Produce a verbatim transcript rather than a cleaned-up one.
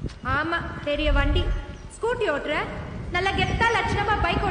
ஆமா, பெரிய வண்டி. ஸ்கூட்டி ஓட்டுற, நல்ல கெத்தா லட்சணமா பைக்